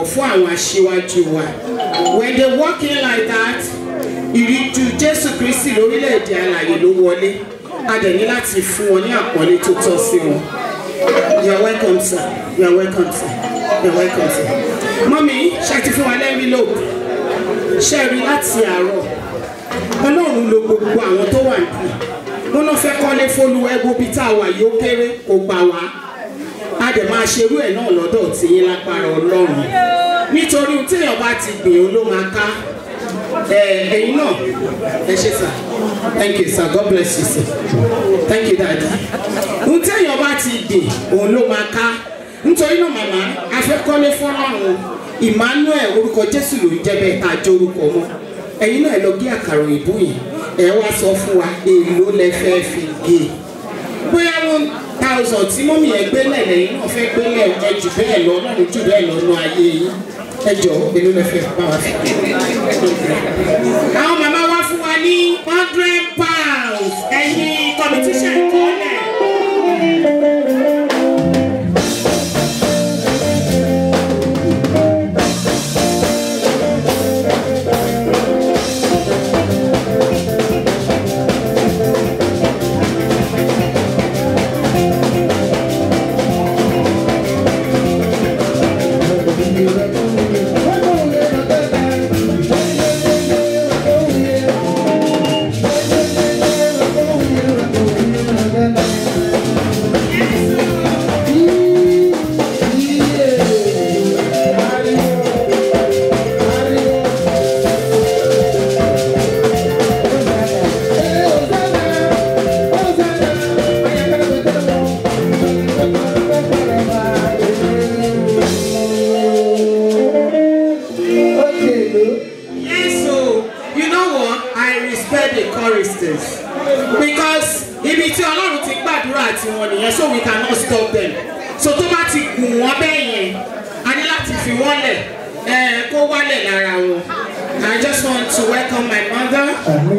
fún àwọn aṣíwájú wa. When they walk in like that, ìrìjú Jésù Kristi lórílẹ̀-èdè alààyè ló wọlé. A dẹ̀ ní láti fún wọn ní àpọ́nlé tó tọ́ sí wọn. You are welcome, sir. You are welcome, sir. You are welcome, sir. Mommy, ṣe ti fún wa lẹ́rìí lò. Ṣé rí láti àárọ̀? Ọlọ́run ló gbogbo àwọn tó wà níbí. Wọ́n náà fẹ́ kọ́lé fólúwẹ́ gbóbi tá a wà yóò kéré kò gbà wá. A dẹ̀ máa ṣerú ẹ̀ náà lọ́dọ̀ tí yín lágbára Ọlọ́run. Nítorí tí èèyàn bá ti gbìn ó ló máa ká. Ẹ̀yin náà ẹ ṣé sir. Thank you sir. God bless you sir. Thank you daddy. Ohun tí èèyàn bá ti gbìn òun ló máa ká. Nítorí náà màmá a fẹ́ kọ́lé fọ́lọ́run. Emmanuel orúkọ Jésù ló ń jẹ́ bẹ́ẹ̀ tá a jẹ́ orúkọ wọn. Ẹ̀yin náà ẹ lọ gé àkàrà òyìnbó yìí. Ẹ wá sọ fún wa èló lẹ fẹ́ fi gé. Bóyá 1,000 tí mọ́mí ẹ gbélẹ̀ lẹ́yìn náà fẹ́ gbélẹ̀ ẹ jù bẹ́ẹ̀ lọ Ọlọ́run jù bẹ́ẹ̀ lọ nú ayé yín. Ẹ jọ̀ọ́ èló lẹ fẹ́ bá wa fi gé. Àwọn màmá wá fún wa ní £100. Ẹ̀yin competition kọ́lẹ̀. So we cannot stop them. So tó bá ti gùn wọ́n bẹ́ẹ̀ yẹn, a ní láti fi wọ́n lẹ̀ kó wálẹ̀ lára wọn. I just want to welcome my mother,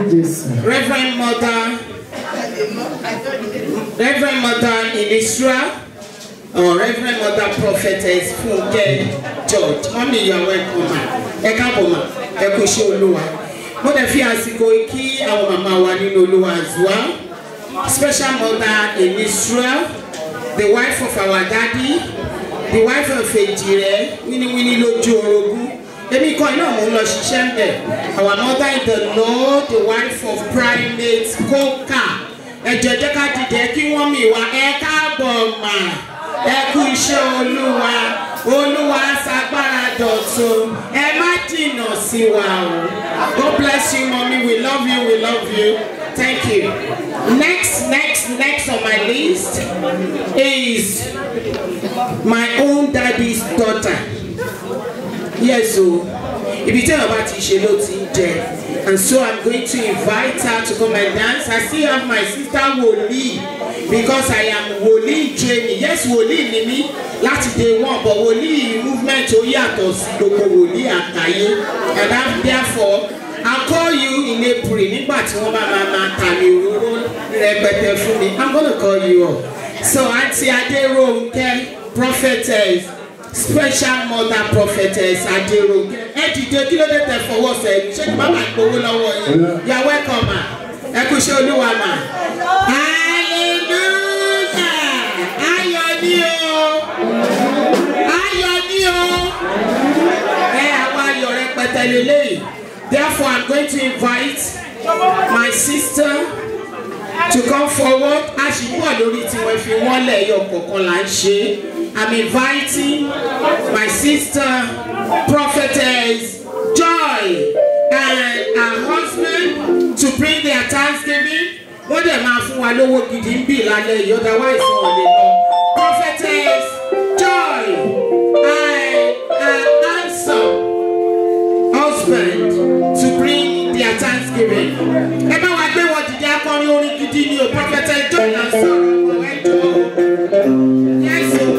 Reverend Mother in Israel, or Reverend Mother Prophetess Funke George. Mommy, you are welcome. Ẹ káàbọ̀ ma, ẹ kú iṣẹ́ Olúwa. Mo dẹ̀ fi àsìkò kí àwọn màmá wa nínú Olúwa as well. Special mother in Israel, the wife of our daddy, the wife of Ejire, Winnie lójú orogún. Èmi kan iná mo lọ ṣiṣẹ́ ń bẹ̀. Our mother in the Lord, the wife of Primate Coca. Ẹ jẹ́ ká dìde kí wọ́n mi wá ẹ káàbọ̀ mà. Ẹ kú iṣẹ́ Olúwa. Olúwa ṣagbára dọ̀tun. Ẹ má jìnnà sí wa o. God bless you, mommy. We love you. We love you. Thank you. Next on my list is my own daddy's daughter. Yes, so if you tell about it, and so I'm going to invite her to come and dance. I still have my sister Woli, because I am Woli training. Yes, Woli ni mi láti day one, but Woli movement ó yàtọ̀ sí gbogbo Woli àgbáyé, and therefore I'll call you in April. Nígbà tí wọ́n bá máa tàmì òróró rẹpẹtẹ fún mi, I'm gonna call you up. So Auntie Aderonke, prophetess, special mother prophetess Aderonke. Ẹ dìde kí ló dé tẹ fọwọ́ sẹ́yìn? Ṣé kí bàbá gbowó lọ́wọ́ yín? You are welcome ma. Ẹ kú iṣẹ́ Olúwa ma. Hallelujah! Ayọ̀ ni o! Ayọ̀ ni o! Àwọn ayọ̀ rẹpẹtẹ lélẹ́yìí. Therefore, I'm going to invite my sister to come forward. As she wọ́n lórí tí wọ́n fi wọ́n lẹ̀ yọ kọ̀ọ̀kan là ń ṣe. I'm inviting my sister, Prophetess Joy, and her husband to bring their Thanksgiving. Wọ́n dẹ̀ máa fún wa lówó gidi ń bì lálẹ́ yìí, otherwise wọ́n lè lọ. Prophetess Joy and her handsome husband to bring their Thanksgiving. Ẹ bá wa gbé wọn dìde akọrin orin gidi ni o. Prophetess Joy and sọ̀rọ̀ ẹ jọ̀ọ́. Yes o.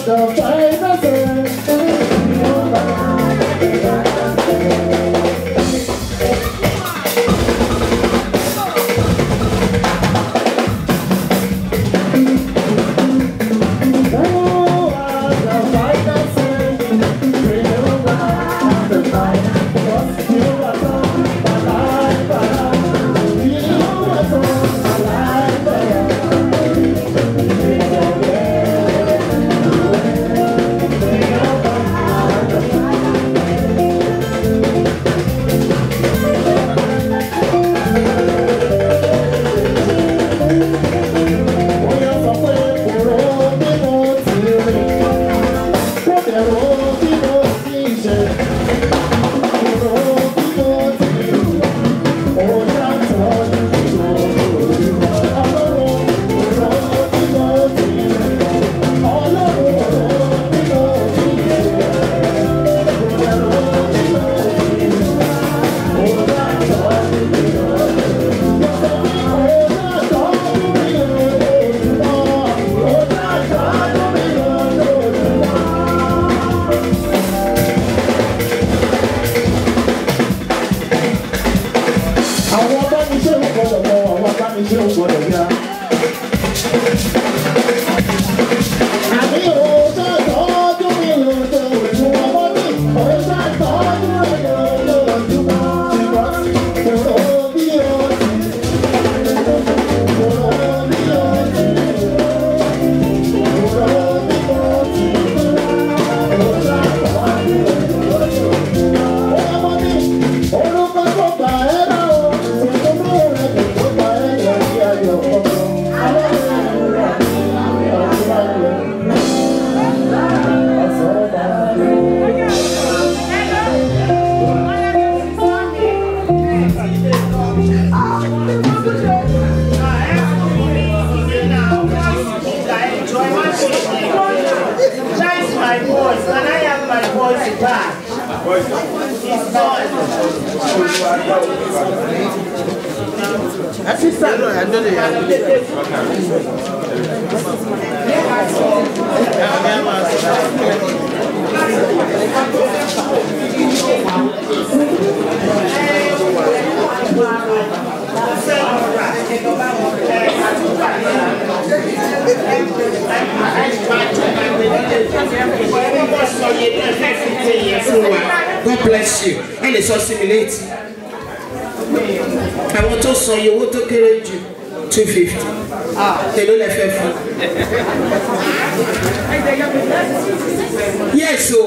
God bless you. And it's assimilate. I want to say you want to carry you 250. They don't have yes, so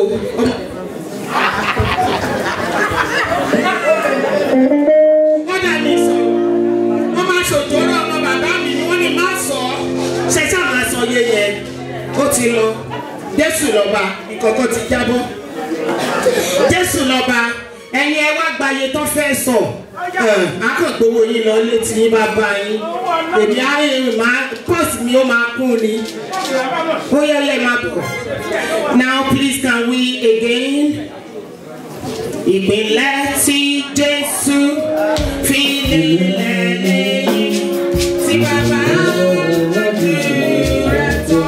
what I need so Mama so Toro Mama Bami ni wọ́n ní má sọ ṣe ṣá má sọ yeye ó ti lọ Jésù lọ́ba ìkọ̀kọ̀ ti jábọ́ Jésù lọ́ba ẹ̀yin ẹ wá gbayé tó fẹ́ sọ akọ̀gbowó yín lọ létí yín bá bá yín èmi ayé máa pọ́s mi ó máa kún ni ó yẹ lẹ́ máa bọ̀. Now please can we again ìpínlẹ̀ tí Jésù fi lélẹ̀ lẹ́yìn tí bàbá lójú rẹ̀ tó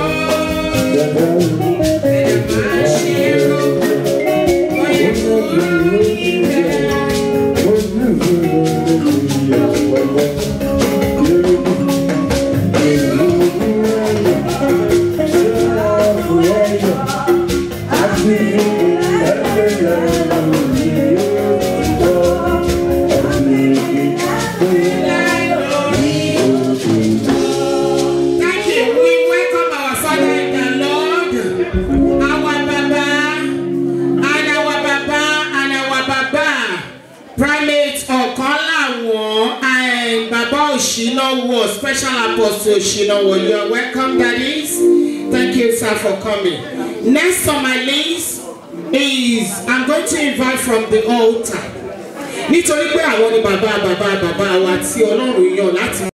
ẹ̀ máa ṣe rò ó yẹ kó ìgbẹ́. Special Apostle Shinowo, you are welcome, daddies. Thank you, sir, for coming. Next on my list is I'm going to invite from the altar. Nítorí pé àwọn ni bàbá wa tí Ọlọ́run yàn láti